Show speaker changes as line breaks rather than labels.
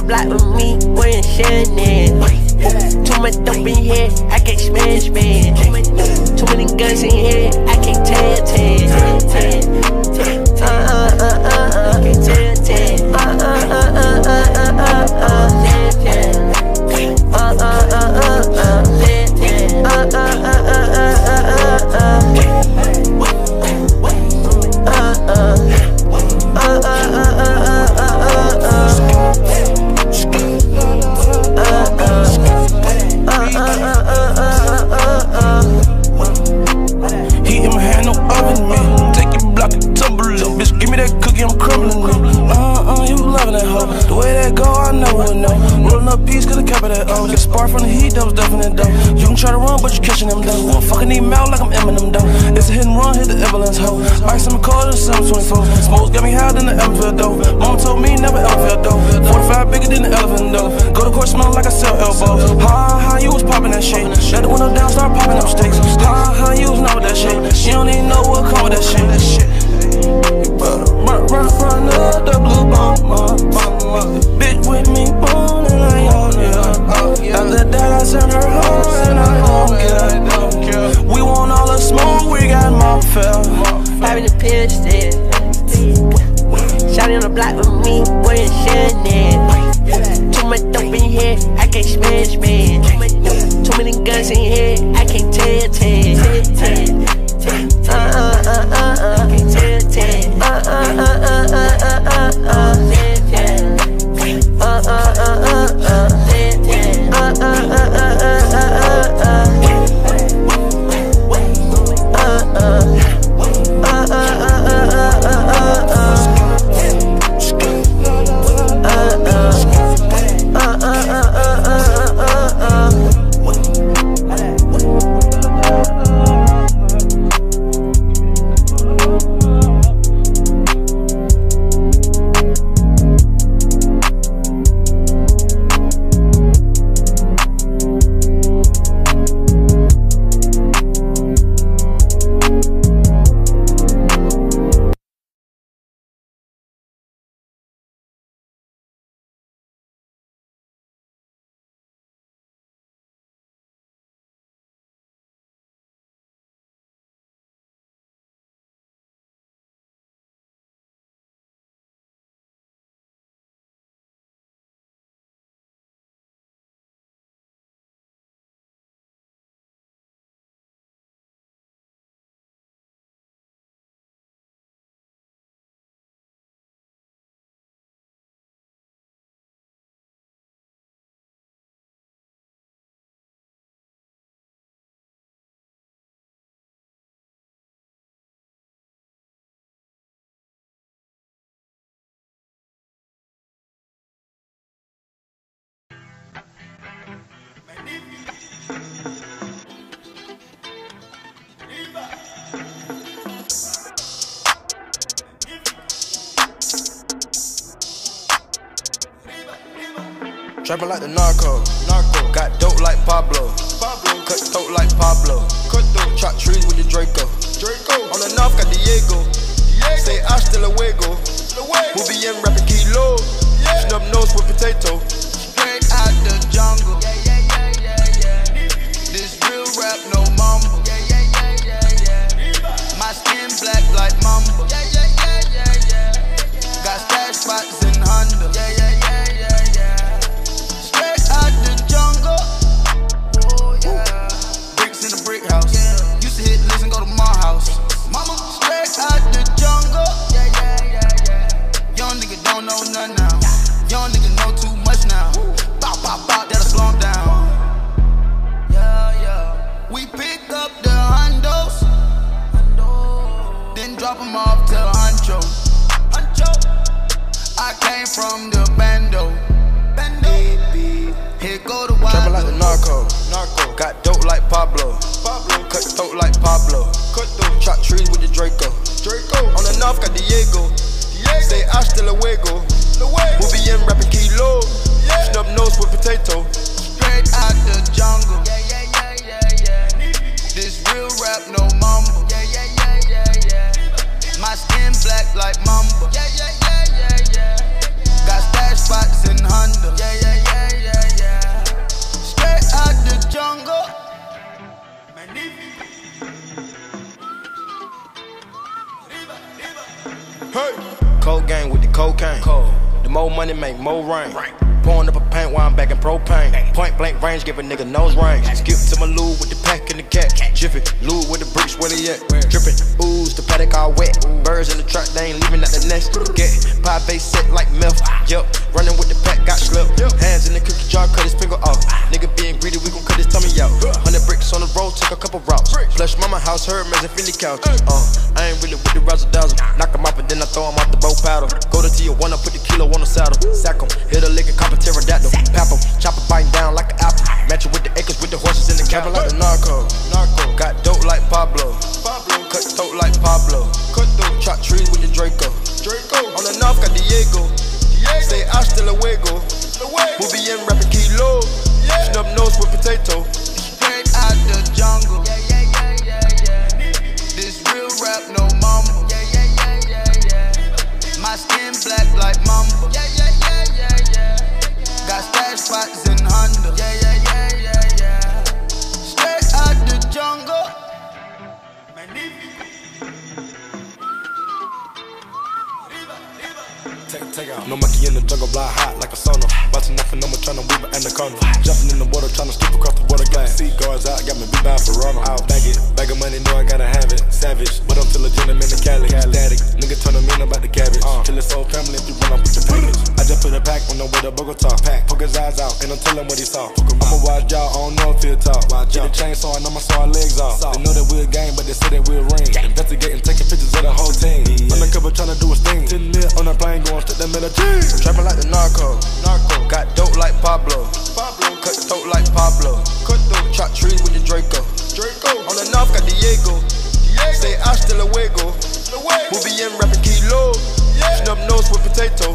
block with me, wearing Chanel. Too much dope in here, I can't smash, man. Too many guns in here, I can't tell.
Get spark from the heat, that was definitely dope. You can try to run, but you catching them though. Won't fucking need mouth like I'm Eminem though. It's a hit and run, hit the ambulance hoe. Ice in my car, the 724. Smokes got me higher than the elephant though. Mama told me never ever felt dope. 45 bigger than the elephant though. Go to court smelling like I sell elbows. Ha, you was popping that shit. Let the window down, start popping up sticks. Ha, you was not with that shit. She don't even know what come with that shit. You better run up the blue bomb. Bitch with me, boom, and I own it. After that I send her home and I don't care. We want all the smoke, we got more fail.
Having a pill still. Shawty on the block with me, wearing Chanel. Too much dope in here, I can't smash, man. Too many guns in here, I can't tell.
Trapping like the narco. Got dope like Pablo. Cut throat like Pablo. Chop trees with the Draco. On the north got Diego. Say hasta luego. We'll be in rapping kilo. Snub nose with potato.
Straight out the jungle. This real rap, no mumble. My skin black like mumble. Got stash spots in Honda. Straight out the jungle. Bricks in the brick house. Used to hit list and go to my house. Mama, straight out the jungle. Young nigga don't know nothing now. Young nigga know too much now. Bop, bop, bop, that'll slow him down. We pick up the hundos, then drop them off to Huncho. I came from the bando. Here go the wild.
Trapping like the narco. Got dope like Pablo. Cut throat like Pablo. Chop trees with the Draco. On the north got Diego. Say hasta luego. We'll be in rapping kilo. Snub nose with potato.
Straight out the jungle. This real rap, no mumble. My skin black like mamba. Got stash spots in Honda.
more money, make more rain. Pouring up a paint while I'm back in propane. Point blank range, give a nigga nose range. Skip to my loo with the pack and the cat. Jiffy, loo with the bricks, where they at? Drippin', ooze, the paddock all wet. Birds in the truck, they ain't leaving out the nest. Get pie base set like milk. Yup, running with the pack, got slipped. Hands in the cookie jar, cut his finger off. Nigga being greedy, we gon' cut his tummy out. 100 bricks on the road, take a couple routes. Flush mama house, Hermes and Fendi couch. I ain't really with the razzle dazzle. Knock him off and then I throw him off the boat paddle. Go to Tijuana, put the kilo on the saddle. Sack him, hit a lick and cop a pterodactyl. Pap him, chop it biting down like an apple. Match it with the acres, with the horses in the cabin like the narco. Got dope like Pablo. Cut throat like Pablo. Chop trees with the Draco. On the north got Diego. Say hasta luego. We'll be in rapping kilo. Snub nose with potato.
Straight out the jungle. This real rap, no mumble. My skin black like mamba. Got stash spots in Honda. Straight out the jungle.
Take out. No monkey in the jungle, fly hot like a sauna. Watching nothing, no more trying to weave an anaconda. Jumping in the water, trying to skip across the water glass. Sea guards out, got me beat by Ferrano. I'll bag it, bag of money, know I gotta have it. Savage, but I'm still a gentleman in Cali. Static, nigga turn them in about the cabbage. Till it's whole family, if you run up with the package. I just put a pack on the way to Bogota. Poke his eyes out, and I'm telling what he saw. I'ma watch y'all, I don't know if he'll talk. Get a chainsaw, and I'ma saw our legs off. They know that we're a gang, but they say that we're a ring. Investigating, taking pictures of the whole team. Undercover trying to do a sting. 10 mil on a plane, going straight to Medellin.
Trapping like the narco. Got dope like Pablo. Cut throat like Pablo. Chop trees with the Draco. On the north got Diego. Say hasta luego. We'll be in rapping kilo. Snub nose with potato.